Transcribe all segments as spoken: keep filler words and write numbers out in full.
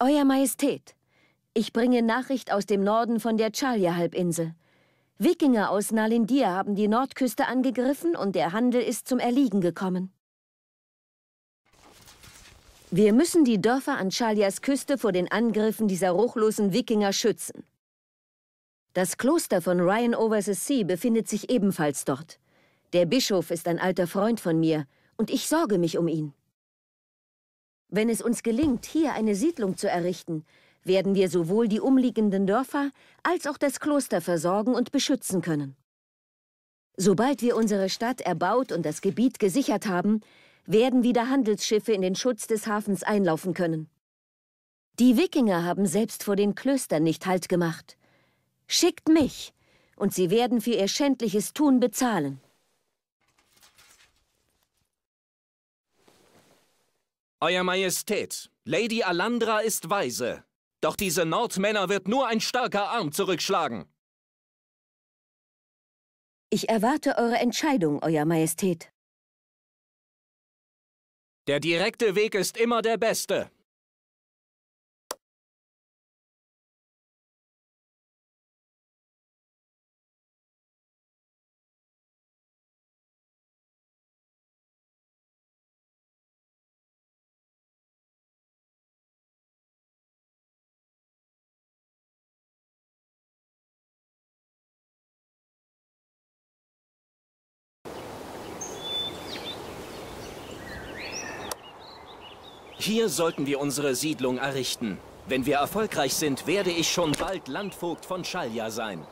Euer Majestät, ich bringe Nachricht aus dem Norden von der Chalia-Halbinsel. Wikinger aus Nalindir haben die Nordküste angegriffen und der Handel ist zum Erliegen gekommen. Wir müssen die Dörfer an Chalias Küste vor den Angriffen dieser ruchlosen Wikinger schützen. Das Kloster von Ryan over the Sea befindet sich ebenfalls dort. Der Bischof ist ein alter Freund von mir und ich sorge mich um ihn. Wenn es uns gelingt, hier eine Siedlung zu errichten, werden wir sowohl die umliegenden Dörfer als auch das Kloster versorgen und beschützen können. Sobald wir unsere Stadt erbaut und das Gebiet gesichert haben, werden wieder Handelsschiffe in den Schutz des Hafens einlaufen können. Die Wikinger haben selbst vor den Klöstern nicht Halt gemacht. Schickt mich, und sie werden für ihr schändliches Tun bezahlen. Euer Majestät, Lady Alandra ist weise. Doch diese Nordmänner wird nur ein starker Arm zurückschlagen. Ich erwarte eure Entscheidung, Euer Majestät. Der direkte Weg ist immer der beste. Hier sollten wir unsere Siedlung errichten. Wenn wir erfolgreich sind, werde ich schon bald Landvogt von Chalia sein.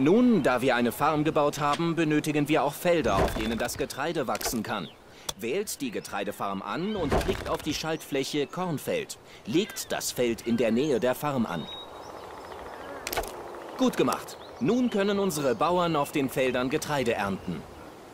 Nun, da wir eine Farm gebaut haben, benötigen wir auch Felder, auf denen das Getreide wachsen kann. Wählt die Getreidefarm an und klickt auf die Schaltfläche Kornfeld. Legt das Feld in der Nähe der Farm an. Gut gemacht. Nun können unsere Bauern auf den Feldern Getreide ernten.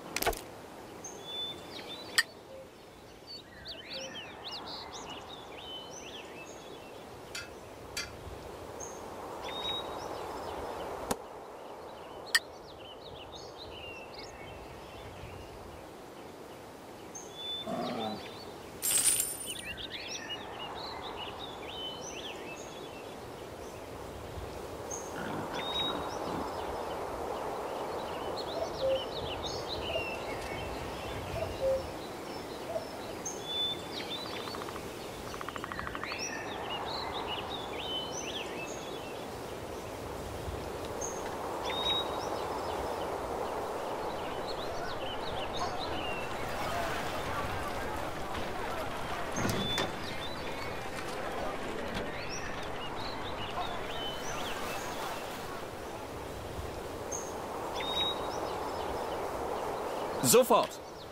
Sofort!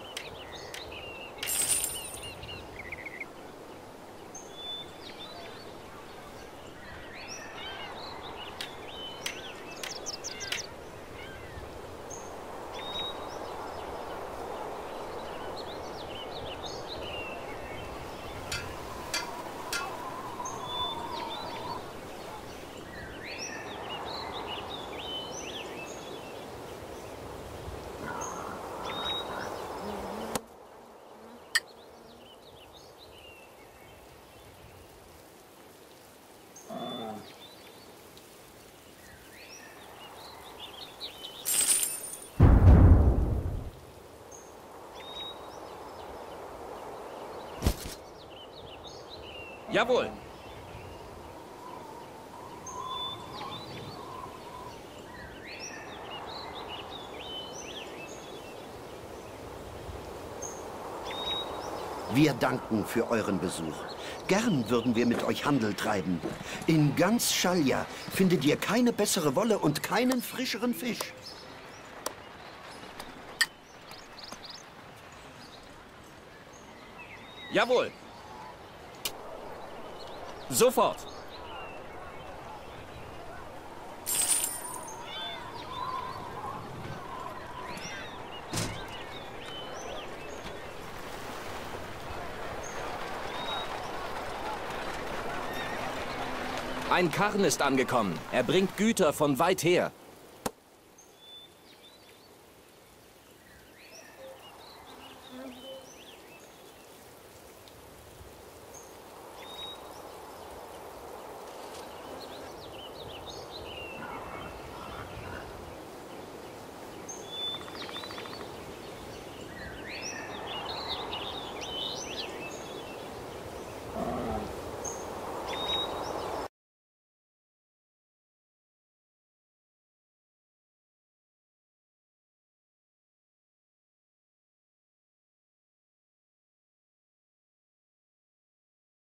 Jawohl. Wir danken für euren Besuch. Gern würden wir mit euch Handel treiben. In ganz Schalja findet ihr keine bessere Wolle und keinen frischeren Fisch. Jawohl. Sofort. Ein Karren ist angekommen. Er bringt Güter von weit her.